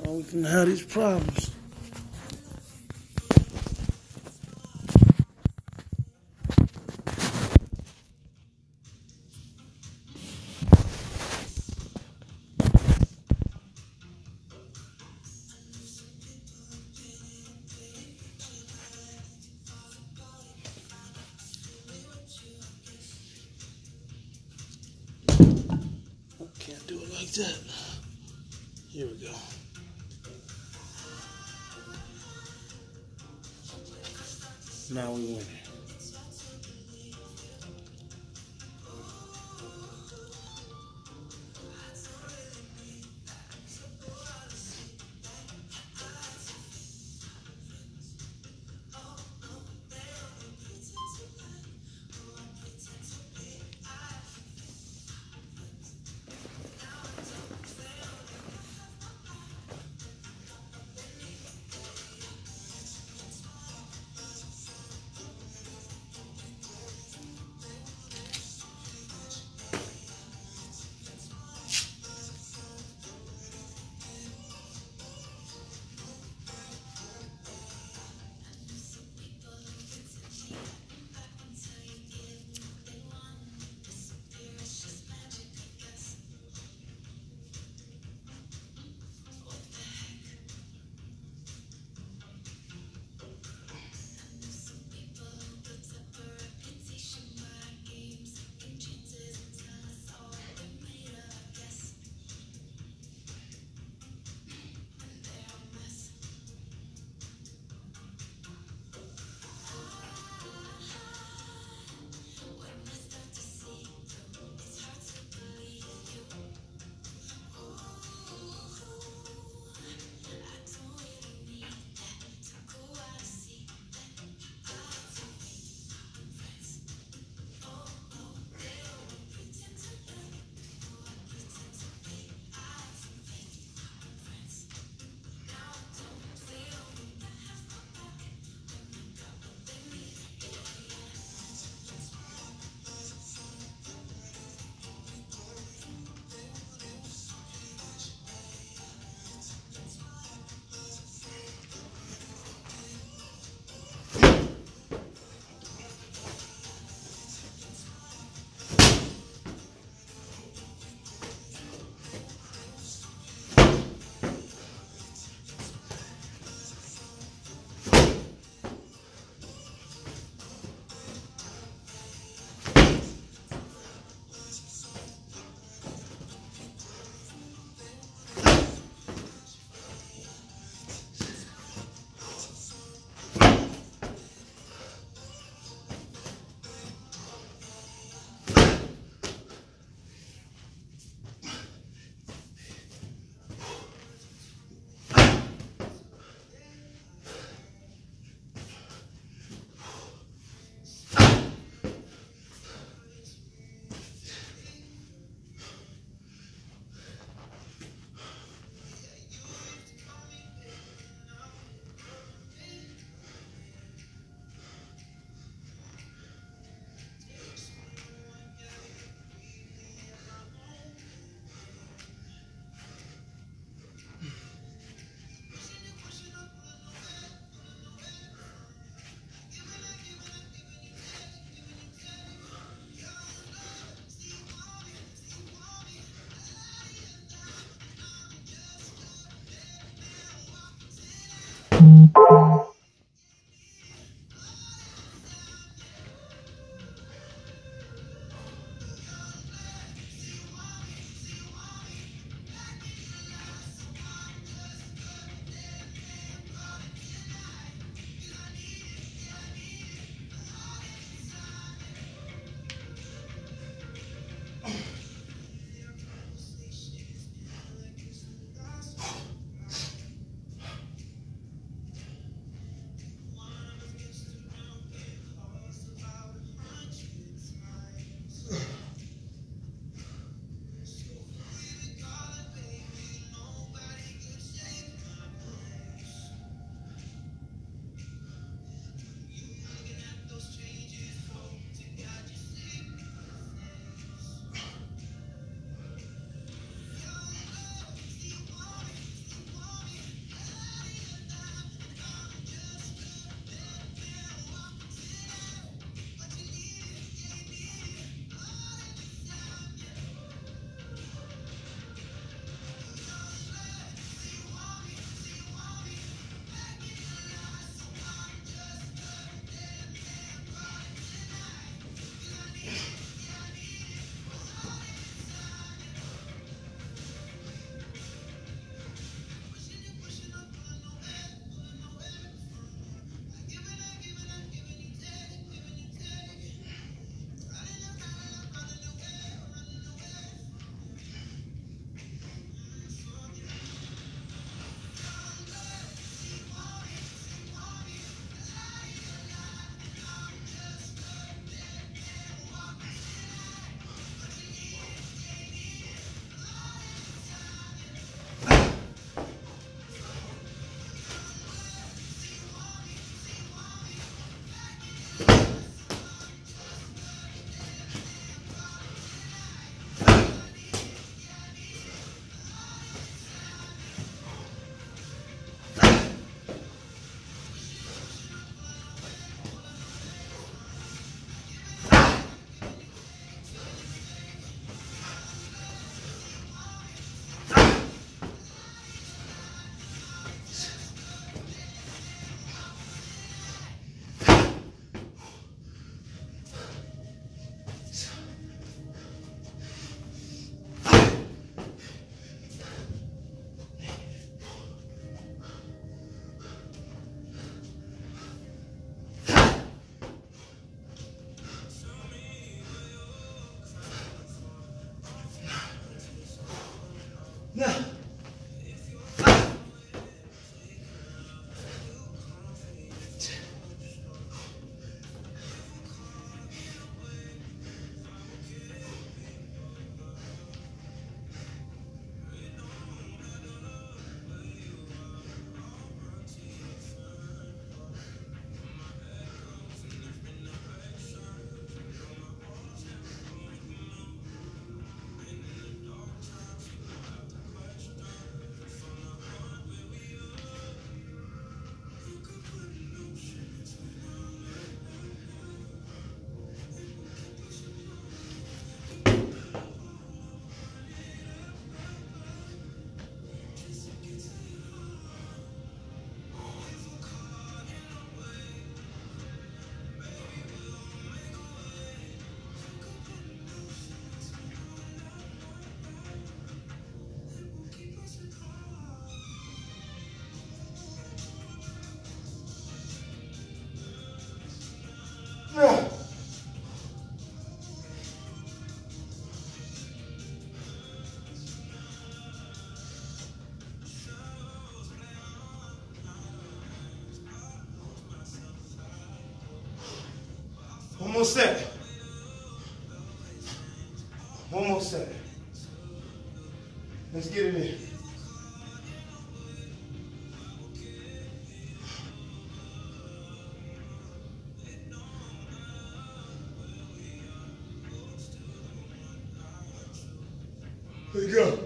We can have these problems. Can't do it like that. Here we go. Now we win. more set. One more set. Let's get it in. There you go.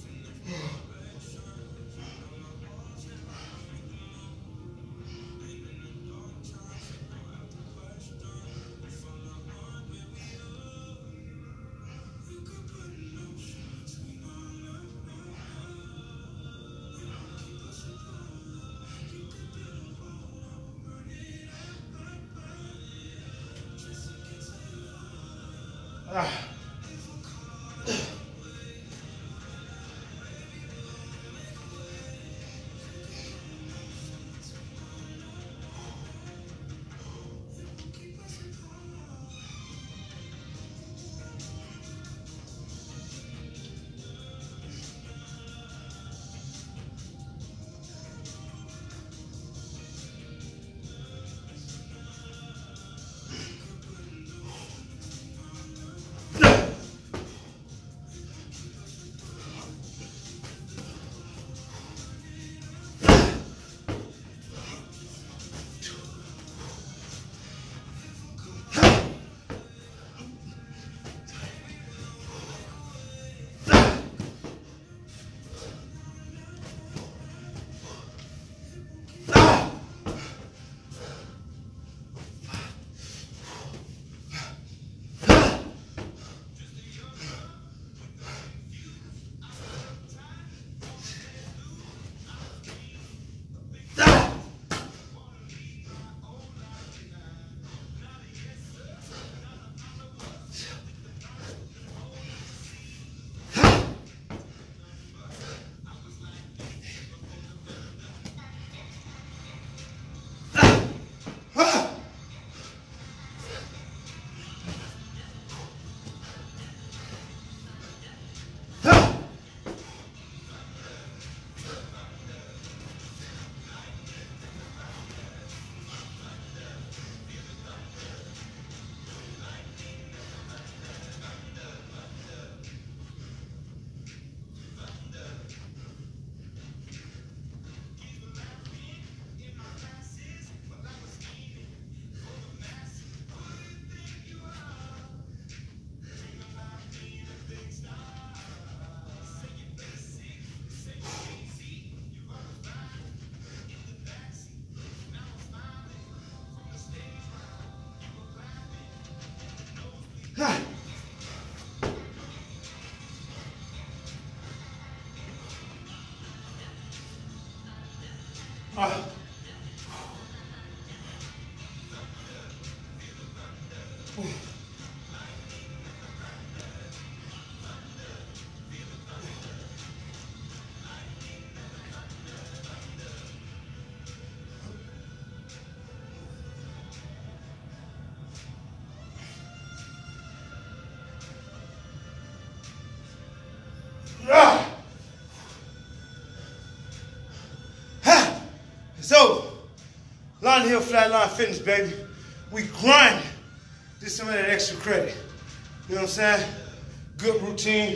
So, Lonnie Hill Flatline Fitness, baby. We grind. Just some of that extra credit. You know what I'm saying? Good routine.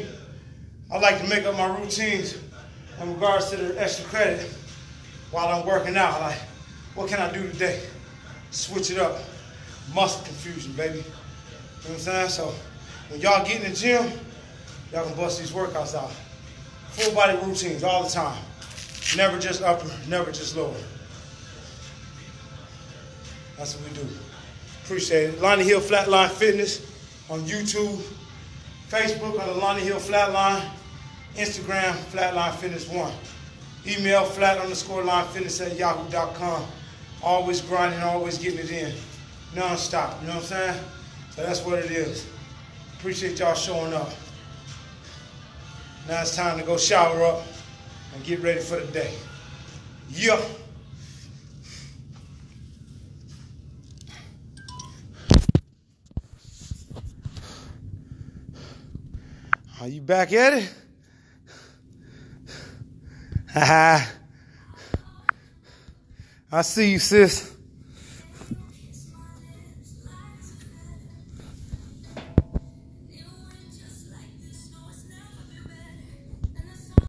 I like to make up my routines in regards to the extra credit while I'm working out. Like, what can I do today? Switch it up. Muscle confusion, baby. You know what I'm saying? So, when y'all get in the gym, y'all can bust these workouts out. Full body routines all the time. Never just upper, never just lower. That's what we do. Appreciate it. Lonnie Hill Flatline Fitness on YouTube, Facebook under Lonnie Hill Flatline, Instagram Flatline Fitness 1. Email flat_line_fitness@yahoo.com. Always grinding, always getting it in. Non-stop, you know what I'm saying? So that's what it is. Appreciate y'all showing up. Now it's time to go shower up and get ready for the day. Yeah. Are you back at it? Haha. I see you, sis.